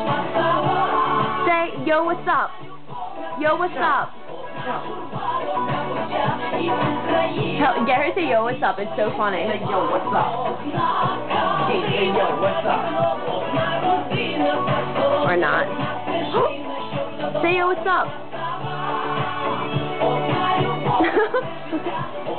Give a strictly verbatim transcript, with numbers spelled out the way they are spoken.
Say, yo, what's up? Yo, what's up? Tell, get her to say, yo, what's up? It's so funny. Say, yo, what's up? Hey, say, yo, what's up? Or not. Say, yo, what's up?